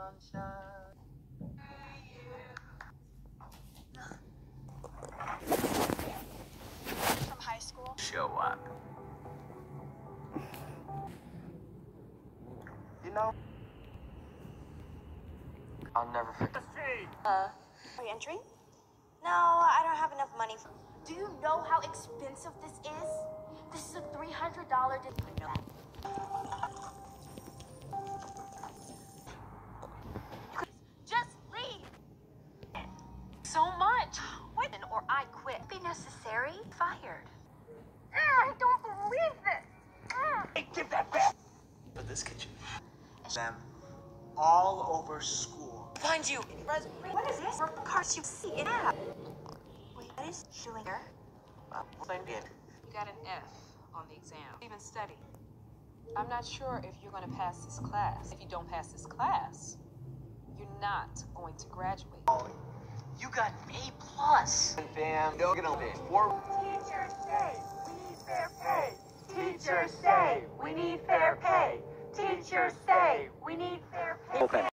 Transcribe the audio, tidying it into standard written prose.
From high school. Show up. You know, I'll never forget. Are you entering? No, I don't have enough money. Do you know how expensive this is? This is a $300 Just leave! So much! Wait, or I quit. Be necessary? Fired. I don't believe this! Hey, give that back! For this kitchen. Them all over school. Find you! What is this? Cards you see it out. Wait, what is doing here? Well, what I did. You got an F on the exam. Even study. I'm not sure if you're going to pass this class. If you don't pass this class, you're not going to graduate. You got an A+. And bam, you're gonna be Teachers say we need fair pay. Teachers say we need fair pay. Teachers say we need fair pay. Okay.